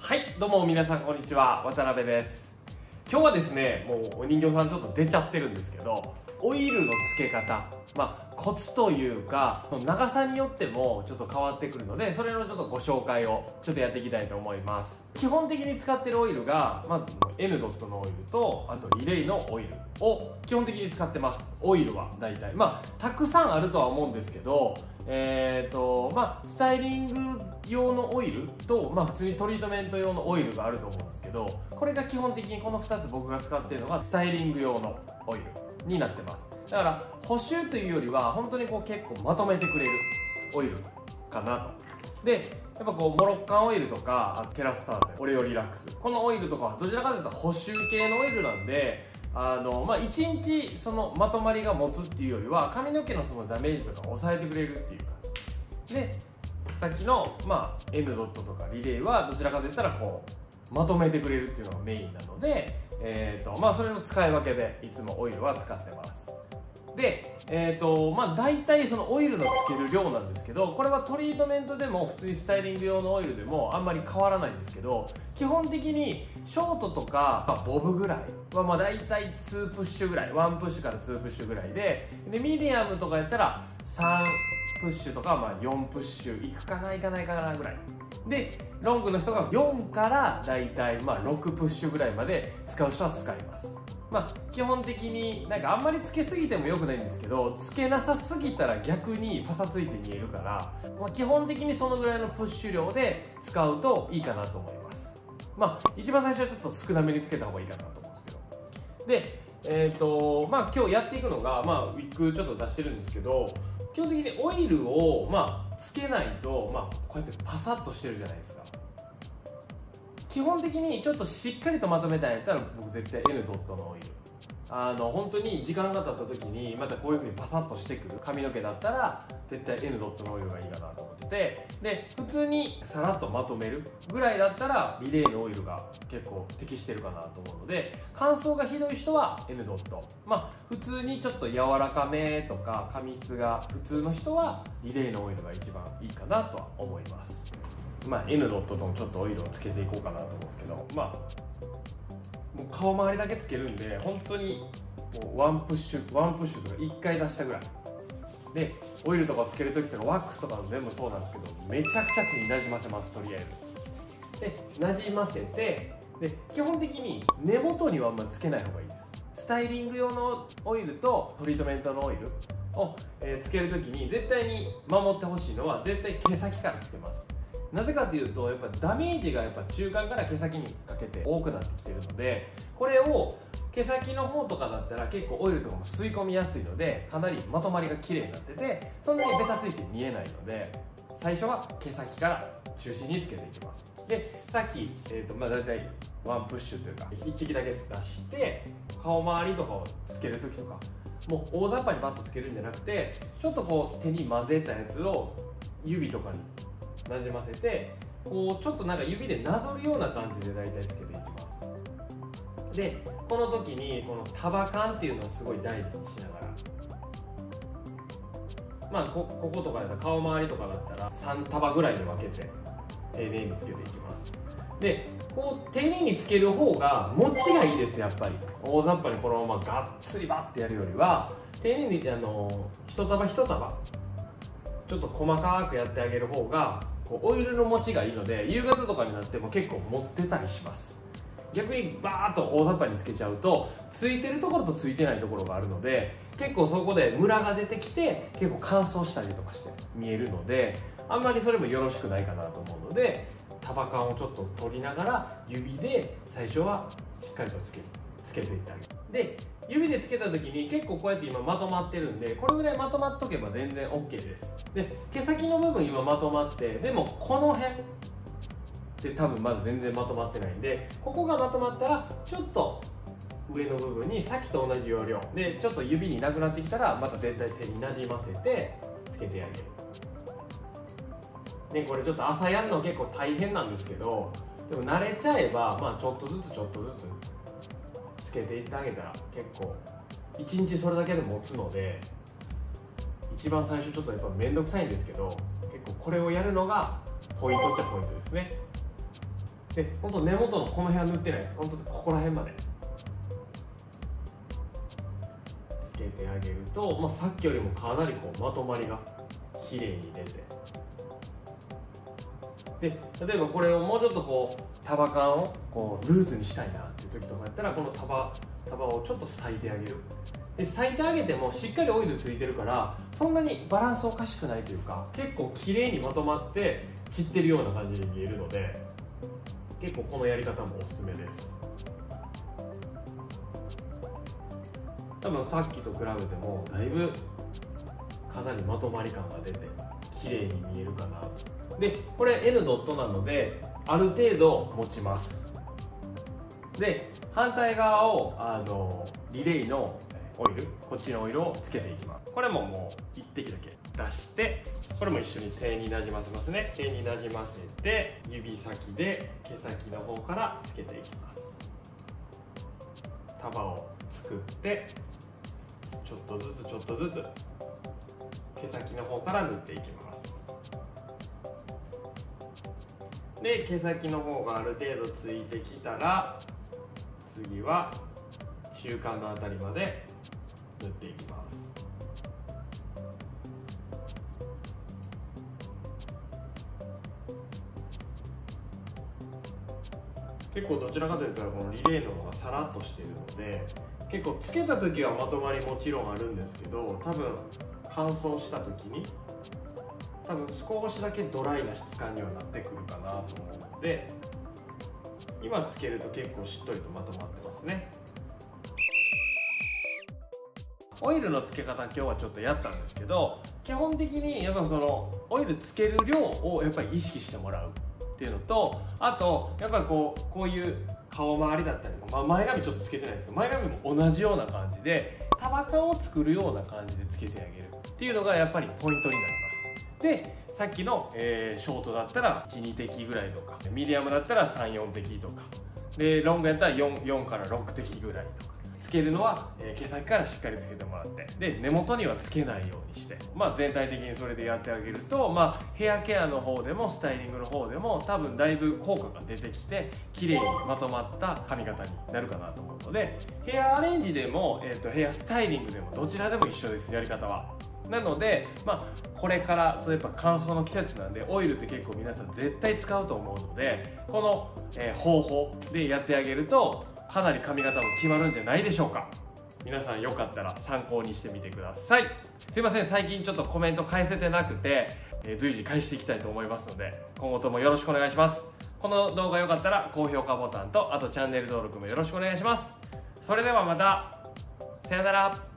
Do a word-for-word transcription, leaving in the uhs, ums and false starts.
はい、どうも皆さんこんにちは、渡辺です。今日はですね、もうお人形さんちょっと出ちゃってるんですけど、オイルの付け方、まあコツというか、その長さによってもちょっと変わってくるので、それのちょっとご紹介をちょっとやっていきたいと思います。基本的に使ってるオイルが、まず N ドットのオイルと、あとリレイのオイルを基本的に使ってます。オイルは大体、まあたくさんあるとは思うんですけど、えーとまあスタイリング用のオイルと、まあ、普通にトリートメント用のオイルがあると思うんですけど、これが基本的にこのふたつ僕が使っているのがスタイリング用のオイルになってます。だから補修というよりは本当にこう結構まとめてくれるオイルかなと。でやっぱこうモロッカンオイルとかケラスターゼ、オレオリラックス、このオイルとかはどちらかというと補修系のオイルなんで、あのまあ、いちにちそのまとまりが持つっていうよりは髪の毛のそのダメージとかを抑えてくれるっていう感じで、さっきの、まあ、N ドットとかリレイはどちらかといったらこうまとめてくれるっていうのがメインなので、えーとまあ、それの使い分けでいつもオイルは使ってます。で、えーとまあ、大体そのオイルのつける量なんですけど、これはトリートメントでも普通にスタイリング用のオイルでもあんまり変わらないんですけど、基本的にショートとか、まあ、ボブぐらいはまあ大体にプッシュぐらい、いちプッシュからにプッシュぐらいで、でミディアムとかやったらさんプッシュとかまあよんプッシュいくかないかないかなぐらいで、ロングの人がよんからだいたいまあろくプッシュぐらいまで使う人は使います。まあ基本的になんかあんまりつけすぎても良くないんですけど、つけなさすぎたら逆にパサついて見えるから、まあ、基本的にそのぐらいのプッシュ量で使うといいかなと思います。まあ一番最初はちょっと少なめにつけた方がいいかなと思うんですけど、でえーとまあ、今日やっていくのが、まあ、ウィッグちょっと出してるんですけど、基本的にオイルを、まあ、つけないと、まあ、こうやってパサッとしてるじゃないですか。基本的にちょっとしっかりとまとめたいんやったら僕絶対 N ドットのオイル、あの本当に時間が経った時にまたこういう風にパサッとしてくる髪の毛だったら絶対 N ドットのオイルがいいかなと思ってて、で普通にさらっとまとめるぐらいだったらリレーのオイルが結構適してるかなと思うので、乾燥がひどい人は N ドット、まあ普通にちょっと柔らかめとか髪質が普通の人はリレーのオイルが一番いいかなとは思います。まあ N ドットともちょっとオイルをつけていこうかなと思うんですけど、まあもう顔周りだけつけるんで本当にもうワンプッシュワンプッシュとかいっかい出したぐらいで、オイルとかつける時とかワックスとか全部そうなんですけど、めちゃくちゃ手になじませます。とりあえずでなじませて、で基本的に根元にはあんまつけない方がいいです。スタイリング用のオイルとトリートメントのオイルを、えー、つける時に絶対に守ってほしいのは絶対毛先からつけます。なぜかというとやっぱダメージがやっぱ中間から毛先にかけて多くなってきてるので、これを毛先の方とかだったら結構オイルとかも吸い込みやすいので、かなりまとまりが綺麗になっててそんなにベタついて見えないので、最初は毛先から中心につけていきます。でさっき、えーとまあ、大体ワンプッシュというかいっ滴だけ出して顔周りとかをつける時とかもう大雑把にバッとつけるんじゃなくて、ちょっとこう手に混ぜたやつを指とかになじませて、こうちょっとなんか指でなぞるような感じで大体つけていきます。でこの時にこの束感っていうのをすごい大事にしながら、まあ こ, こことかだったら顔周りとかだったらさん束ぐらいで分けて丁寧につけていきます。でこう丁寧につける方が持ちがいいです。やっぱり大雑把にこのままがっつりバッてやるよりは丁寧にあの一束一束ちょっと細かくやってあげる方がこうオイルの持ちがいいので、夕方とかになっても結構持ってたりします。逆にバーッと大雑把につけちゃうとついてるところとついてないところがあるので、結構そこでムラが出てきて結構乾燥したりとかして見えるので、あんまりそれもよろしくないかなと思うので、束感をちょっと取りながら指で最初はしっかりとつけつけていってあげる。で指でつけた時に結構こうやって今まとまってるんで、これぐらいまとまっとけば全然 OK です。で毛先の部分今まとまって、でもこの辺で多分まだ全然まとまってないんで、ここがまとまったらちょっと上の部分にさっきと同じ要領でちょっと指になくなってきたらまた全体手になじませてつけてあげる。ね、これちょっと朝やるの結構大変なんですけど、でも慣れちゃえば、まあ、ちょっとずつちょっとずつつけていってあげたら結構いちにちそれだけで持つので、一番最初ちょっとやっぱ面倒くさいんですけど、結構これをやるのがポイントっちゃポイントですね。 で本当根元のこの辺は塗ってないです。本当ここら辺までつけてあげると、まあ、さっきよりもかなりこうまとまりが綺麗に出て、で例えばこれをもうちょっとこう束感をこうルーズにしたいなっていう時とかやったら、この束束をちょっと裂いてあげる。で裂いてあげてもしっかりオイルついてるから、そんなにバランスおかしくないというか、結構綺麗にまとまって散ってるような感じに見えるので、結構このやり方もおすすめです。多分さっきと比べてもだいぶかなりまとまり感が出て綺麗に見えるかな。でこれ エヌ ドットなのである程度持ちます。で反対側をあのリレーのオイル、こっちのオイルをつけていきます。これももういってきだけ出して、これも一緒に手になじませますね。手になじませて指先で毛先の方からつけていきます。束を作ってちょっとずつちょっとずつ毛先の方から塗っていきます。で毛先の方がある程度ついてきたら、次は中間のあたりまで塗っていきます。結構どちらかというとこのリレーの方がさらっとしているので、結構つけた時はまとまりもちろんあるんですけど、多分乾燥した時に多分少しだけドライな質感にはなってくるかなと思うので、今つけると結構しっとりとまとまってますね。オイルのつけ方今日はちょっとやったんですけど、基本的にやっぱそのオイルつける量をやっぱり意識してもらうっていうのと、あとやっぱりこうこういう顔周りだったりとか、まあ、前髪ちょっとつけてないですけど前髪も同じような感じで束感を作るような感じでつけてあげるっていうのがやっぱりポイントになります。でさっきの、えー、ショートだったらいち、に滴ぐらいとか、ミディアムだったらさん、よん滴とかで、ロングやったら 4, 4からろく滴ぐらいとか。つけるのは、えー、毛先からしっかりつけてもらって、で根元にはつけないようにして、まあ、全体的にそれでやってあげると、まあ、ヘアケアの方でもスタイリングの方でも多分だいぶ効果が出てきて綺麗にまとまった髪型になるかなと思うので、ヘアアレンジでも、えー、とヘアスタイリングでもどちらでも一緒です、やり方は。なので、まあ、これからそういえば乾燥の季節なんでオイルって結構皆さん絶対使うと思うので、この、えー、方法でやってあげるとかなり髪型も決まるんじゃないでしょうか。皆さんよかったら参考にしてみてください。すいません、最近ちょっとコメント返せてなくて、えー、随時返していきたいと思いますので今後ともよろしくお願いします。この動画よかったら高評価ボタンと、あとチャンネル登録もよろしくお願いします。それではまた、さよなら。